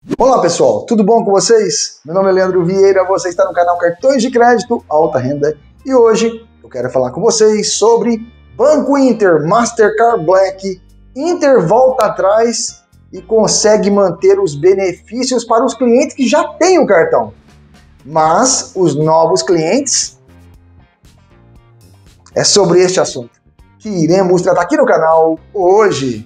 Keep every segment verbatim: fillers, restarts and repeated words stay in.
Olá pessoal, tudo bom com vocês? Meu nome é Leandro Vieira, você está no canal Cartões de Crédito Alta Renda e hoje eu quero falar com vocês sobre Banco Inter, Mastercard Black. Inter volta atrás e consegue manter os benefícios para os clientes que já têm o cartão, mas os novos clientes, é sobre este assunto que iremos tratar aqui no canal hoje.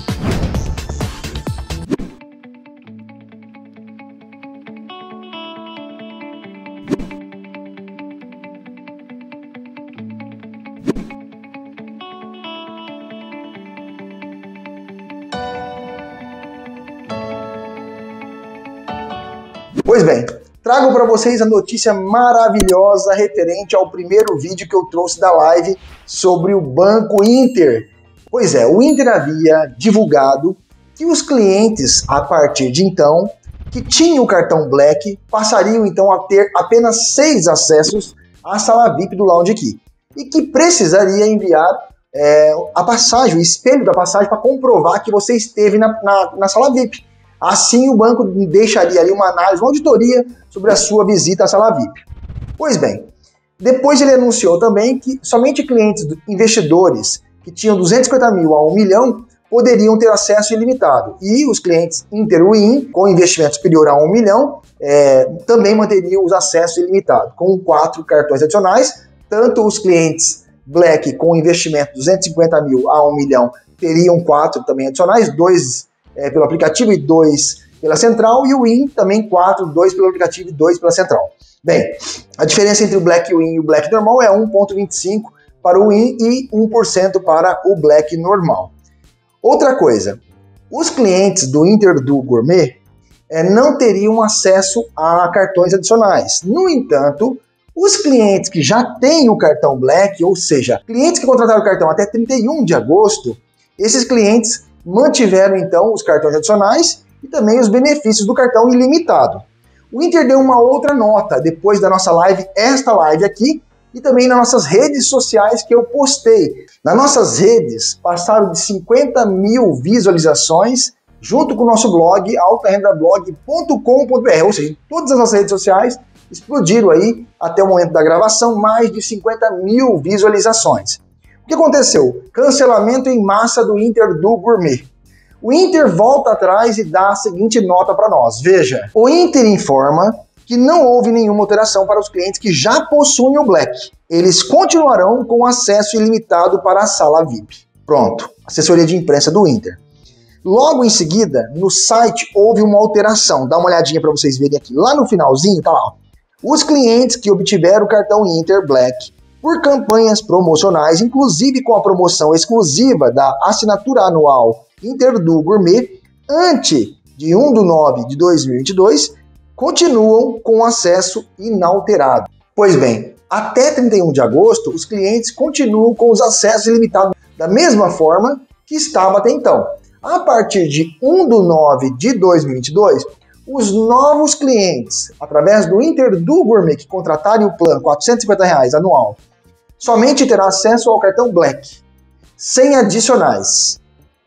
Pois bem, trago para vocês a notícia maravilhosa referente ao primeiro vídeo que eu trouxe da live sobre o Banco Inter. Pois é, o Inter havia divulgado que os clientes, a partir de então, que tinham o cartão Black, passariam então a ter apenas seis acessos à sala V I P do Lounge Key e que precisaria enviar é, a passagem, o espelho da passagem para comprovar que você esteve na, na, na sala V I P. Assim, o banco deixaria ali uma análise, uma auditoria sobre a sua visita à sala V I P. Pois bem, depois ele anunciou também que somente clientes investidores que tinham duzentos e cinquenta mil a um milhão poderiam ter acesso ilimitado. E os clientes Inter-Win, com investimento superior a um milhão, é, também manteriam os acessos ilimitados, com quatro cartões adicionais. Tanto os clientes Black com investimento de duzentos e cinquenta mil a um milhão teriam quatro também adicionais, dois É, pelo aplicativo e dois pela central, e o Win também quatro, dois pelo aplicativo e dois pela central. Bem, a diferença entre o Black Win e o Black normal é um vírgula vinte e cinco para o Win e um por cento para o Black normal. Outra coisa, os clientes do Interdu Gourmet é, não teriam acesso a cartões adicionais. No entanto, os clientes que já têm o cartão Black, ou seja, clientes que contrataram o cartão até trinta e um de agosto, esses clientes mantiveram então os cartões adicionais e também os benefícios do cartão ilimitado. O Inter deu uma outra nota depois da nossa live, esta live aqui, e também nas nossas redes sociais que eu postei. Nas nossas redes passaram de cinquenta mil visualizações junto com o nosso blog, alta renda blog ponto com ponto br, ou seja, todas as nossas redes sociais explodiram aí até o momento da gravação mais de cinquenta mil visualizações. O que aconteceu? Cancelamento em massa do Interdu Gourmet. O Inter volta atrás e dá a seguinte nota para nós. Veja, o Inter informa que não houve nenhuma alteração para os clientes que já possuem o Black. Eles continuarão com acesso ilimitado para a sala V I P. Pronto, assessoria de imprensa do Inter. Logo em seguida, no site houve uma alteração. Dá uma olhadinha para vocês verem aqui. Lá no finalzinho, tá lá. Os clientes que obtiveram o cartão Inter Black por campanhas promocionais, inclusive com a promoção exclusiva da assinatura anual Interdu Gourmet, antes de um de nove de dois mil e vinte e dois, continuam com acesso inalterado. Pois bem, até trinta e um de agosto, os clientes continuam com os acessos ilimitados da mesma forma que estava até então. A partir de um de nove de dois mil e vinte e dois, os novos clientes, através do Interdu Gourmet, que contratarem o plano quatrocentos e cinquenta reais anual, somente terá acesso ao cartão Black, sem adicionais,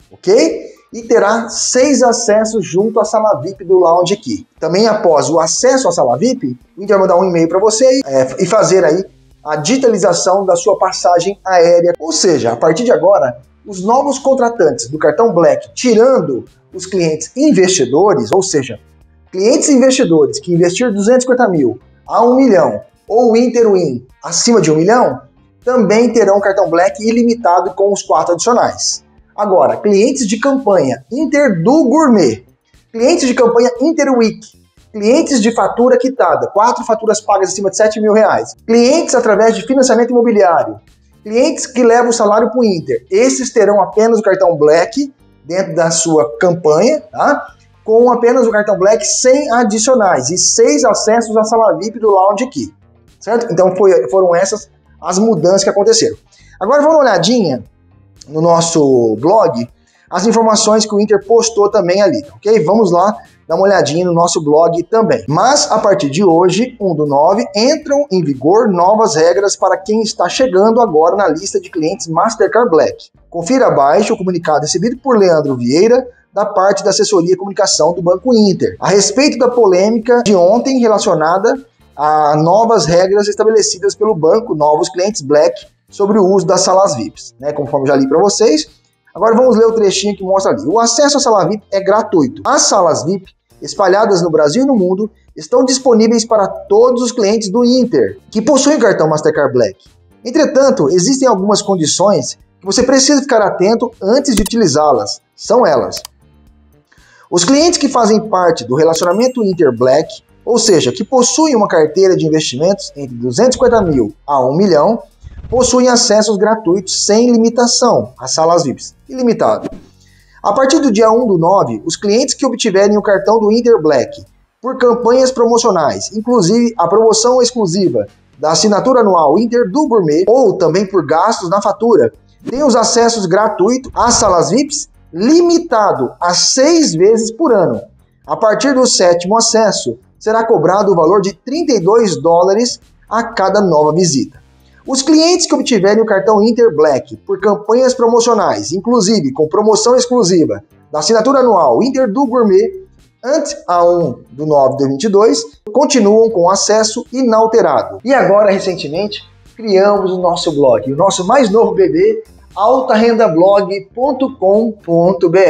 ok? E terá seis acessos junto à sala V I P do Lounge Key. Também após o acesso à sala V I P, o Inter vai mandar um e-mail para você é, e fazer aí a digitalização da sua passagem aérea. Ou seja, a partir de agora, os novos contratantes do cartão Black, tirando os clientes investidores, ou seja, clientes investidores que investir duzentos e cinquenta mil a um milhão ou o Interwin acima de um milhão, também terão cartão Black ilimitado com os quatro adicionais. Agora, clientes de campanha Interdu Gourmet, clientes de campanha Interweek, clientes de fatura quitada, quatro faturas pagas acima de sete mil reais, clientes através de financiamento imobiliário, clientes que levam o salário para o Inter, esses terão apenas o cartão Black dentro da sua campanha, tá? Com apenas o cartão Black sem adicionais e seis acessos à sala V I P do Lounge Key, certo? Então foi, foram essas as mudanças que aconteceram. Agora vamos dar uma olhadinha no nosso blog, as informações que o Inter postou também ali, ok? Vamos lá dar uma olhadinha no nosso blog também. Mas a partir de hoje, um do nove, entram em vigor novas regras para quem está chegando agora na lista de clientes Mastercard Black. Confira abaixo o comunicado recebido por Leandro Vieira, da parte da assessoria e comunicação do Banco Inter, a respeito da polêmica de ontem relacionada a novas regras estabelecidas pelo banco, novos clientes Black, sobre o uso das salas V I Ps, né, conforme já li para vocês. Agora vamos ler o trechinho que mostra ali. O acesso à sala V I P é gratuito. As salas V I P, espalhadas no Brasil e no mundo, estão disponíveis para todos os clientes do Inter, que possuem cartão Mastercard Black. Entretanto, existem algumas condições que você precisa ficar atento antes de utilizá-las. São elas: os clientes que fazem parte do relacionamento Inter Black, ou seja, que possuem uma carteira de investimentos entre duzentos e cinquenta mil a um milhão, possuem acessos gratuitos sem limitação às salas V I Ps, ilimitado. A partir do dia um do nove, os clientes que obtiverem o cartão do Inter Black por campanhas promocionais, inclusive a promoção exclusiva da assinatura anual Inter do Gourmet, ou também por gastos na fatura, têm os acessos gratuitos às salas V I Ps, limitado a seis vezes por ano. A partir do sétimo acesso, será cobrado o valor de trinta e dois dólares a cada nova visita. Os clientes que obtiverem o cartão Inter Black por campanhas promocionais, inclusive com promoção exclusiva da assinatura anual Inter do Gourmet, antes a um do nove de dois mil e vinte e dois, continuam com acesso inalterado. E agora, recentemente, criamos o nosso blog, o nosso mais novo bebê, alta renda blog ponto com ponto br.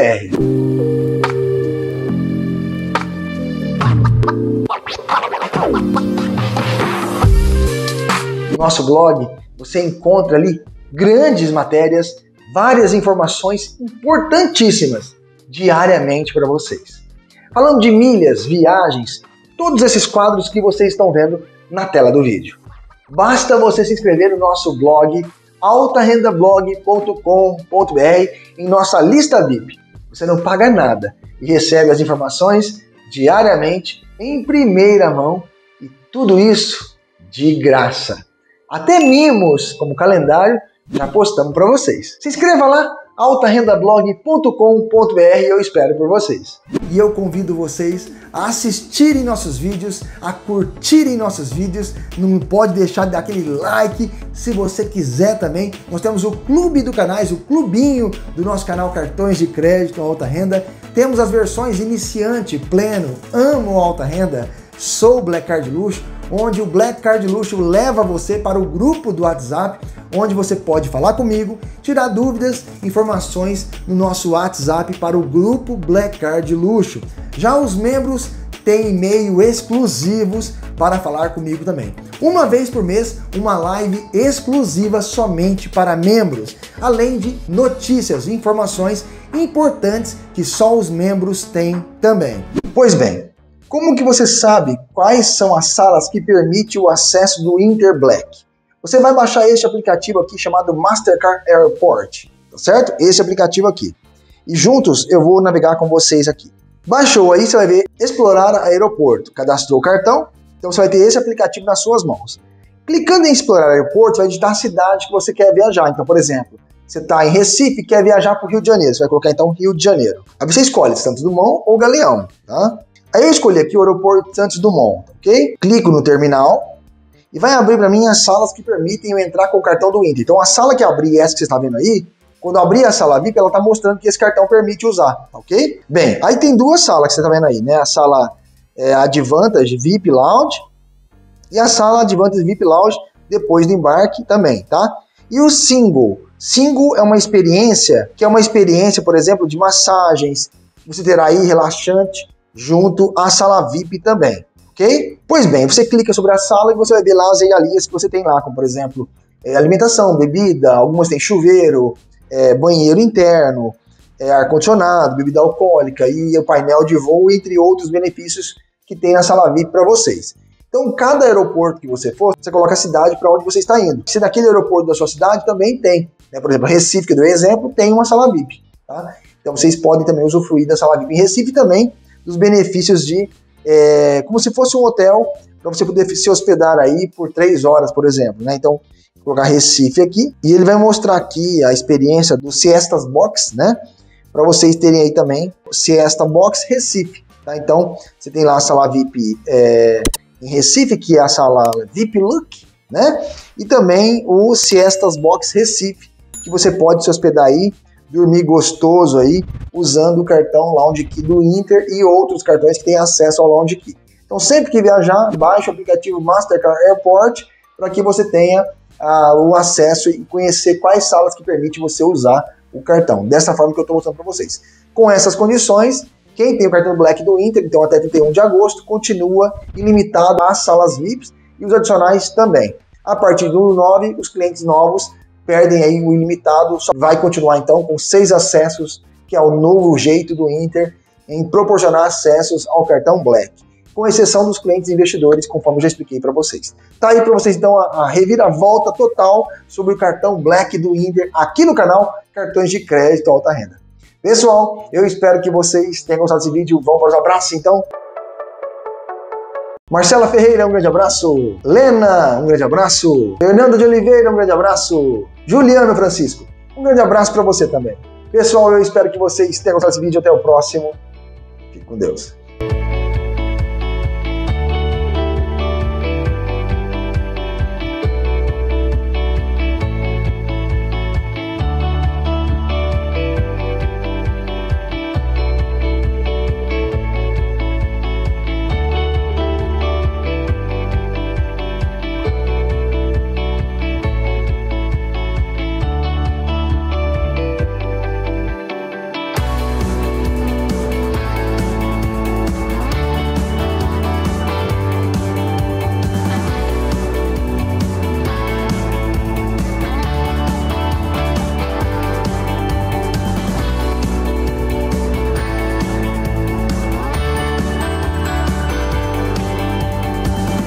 No nosso blog, você encontra ali grandes matérias, várias informações importantíssimas diariamente para vocês. Falando de milhas, viagens, todos esses quadros que vocês estão vendo na tela do vídeo. Basta você se inscrever no nosso blog, alta renda blog ponto com ponto br, em nossa lista V I P. Você não paga nada e recebe as informações diariamente, em primeira mão, e tudo isso de graça. Até mimos, como calendário, já postamos para vocês. Se inscreva lá, alta renda blog ponto com ponto br, eu espero por vocês. E eu convido vocês a assistirem nossos vídeos, a curtirem nossos vídeos, não pode deixar de dar aquele like, se você quiser também. Nós temos o clube do canais, o clubinho do nosso canal Cartões de Crédito Alta Renda. Temos as versões iniciante, pleno, amo alta renda, sou Black Card Luxo, onde o Black Card Luxo leva você para o grupo do WhatsApp, onde você pode falar comigo, tirar dúvidas, informações no nosso WhatsApp para o grupo Black Card Luxo. Já os membros têm e-mail exclusivos para falar comigo também. Uma vez por mês, uma live exclusiva somente para membros, além de notícias e informações importantes que só os membros têm também. Pois bem, como que você sabe quais são as salas que permitem o acesso do Inter Black? Você vai baixar este aplicativo aqui chamado Mastercard Airport, tá certo? Esse aplicativo aqui. E juntos eu vou navegar com vocês aqui. Baixou aí, você vai ver explorar aeroporto. Cadastrou o cartão, então você vai ter esse aplicativo nas suas mãos. Clicando em explorar aeroporto, você vai digitar a cidade que você quer viajar. Então, por exemplo, você está em Recife e quer viajar para o Rio de Janeiro. Você vai colocar então Rio de Janeiro. Aí você escolhe Santos Dumont ou Galeão, tá? Aí eu escolhi aqui o aeroporto Santos Dumont, ok? Clico no terminal e vai abrir para mim as salas que permitem eu entrar com o cartão do Inter. Então a sala que abrir, essa que você está vendo aí, quando eu abrir a sala V I P, ela está mostrando que esse cartão permite usar, ok? Bem, aí tem duas salas que você está vendo aí, né? A sala é, Advantage V I P Lounge e a sala Advantage V I P Lounge depois do embarque também, tá? E o Single. Single é uma experiência, que é uma experiência, por exemplo, de massagens, você terá aí relaxante junto à sala V I P também, ok? Pois bem, você clica sobre a sala e você vai ver lá as regalias que você tem lá, como por exemplo, é, alimentação, bebida, algumas tem chuveiro, é, banheiro interno, é, ar-condicionado, bebida alcoólica e o painel de voo, entre outros benefícios que tem na sala V I P para vocês. Então, cada aeroporto que você for, você coloca a cidade para onde você está indo. Se naquele aeroporto da sua cidade também tem, né? Por exemplo, Recife, que eu dei exemplo, tem uma sala V I P, tá? Então, vocês podem também usufruir da sala V I P em Recife também, dos benefícios de, é, como se fosse um hotel, para você poder se hospedar aí por três horas, por exemplo, né? Então, vou colocar Recife aqui, e ele vai mostrar aqui a experiência do Siestas Box, né? Para vocês terem aí também o Siesta Box Recife, tá? Então, você tem lá a sala V I P é, em Recife, que é a sala V I P Look, né? E também o Siestas Box Recife, que você pode se hospedar aí dormir gostoso aí usando o cartão Lounge Key do Inter e outros cartões que têm acesso ao Lounge Key. Então sempre que viajar, baixe o aplicativo Mastercard Airport para que você tenha ah, o acesso e conhecer quais salas que permitem você usar o cartão. Dessa forma que eu estou mostrando para vocês. Com essas condições, quem tem o cartão Black do Inter, então até trinta e um de agosto, continua ilimitado às salas V I Ps e os adicionais também. A partir do nove, os clientes novos perdem aí o ilimitado, só vai continuar então com seis acessos, que é o novo jeito do Inter em proporcionar acessos ao cartão Black, com exceção dos clientes investidores, conforme eu já expliquei para vocês. Tá aí para vocês então a, a reviravolta total sobre o cartão Black do Inter aqui no canal Cartões de Crédito Alta Renda. Pessoal, eu espero que vocês tenham gostado desse vídeo. Vamos para os abraços então. Marcela Ferreira, um grande abraço. Lena, um grande abraço. Fernando de Oliveira, um grande abraço. Juliano Francisco, um grande abraço para você também. Pessoal, eu espero que vocês tenham gostado desse vídeo. Até o próximo. Fique com Deus.